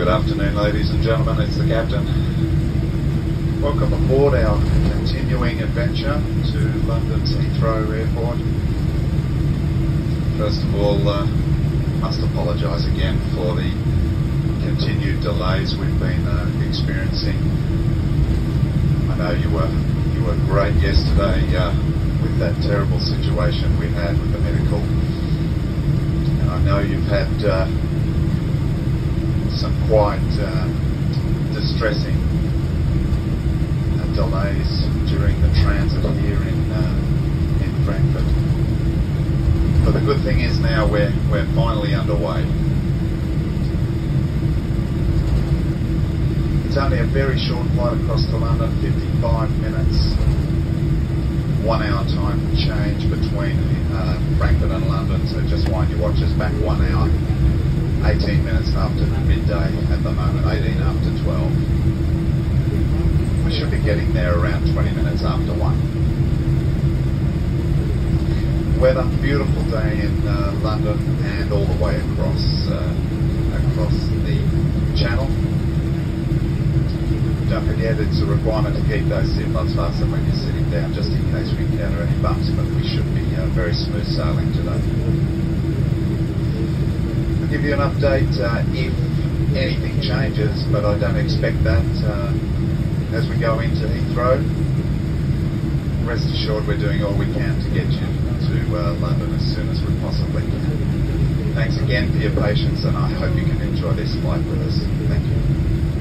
Good afternoon, ladies and gentlemen, it's the captain. Welcome aboard our continuing adventure to London's Heathrow Airport. First of all, must apologise again for the continued delays we've been experiencing. I know you were great yesterday with that terrible situation we had with the medical, and I know you've had some quite distressing delays during the transit here in Frankfurt. But the good thing is now we're finally underway. It's only a very short flight across to London, 55 minutes, 1 hour time change between Frankfurt and London, so just wind your watches back 1 hour. 18 minutes after midday at the moment, 18 after 12. We should be getting there around 20 minutes after 1. Weather, beautiful day in London and all the way across the Channel. Don't forget, it's a requirement to keep those seatbelts fastened when you're sitting down, just in case we encounter any bumps, but we should be very smooth sailing today. Give you an update if anything changes, but I don't expect that as we go into Heathrow. Rest assured we're doing all we can to get you to London as soon as we possibly can. Thanks again for your patience, and I hope you can enjoy this flight with us. Thank you.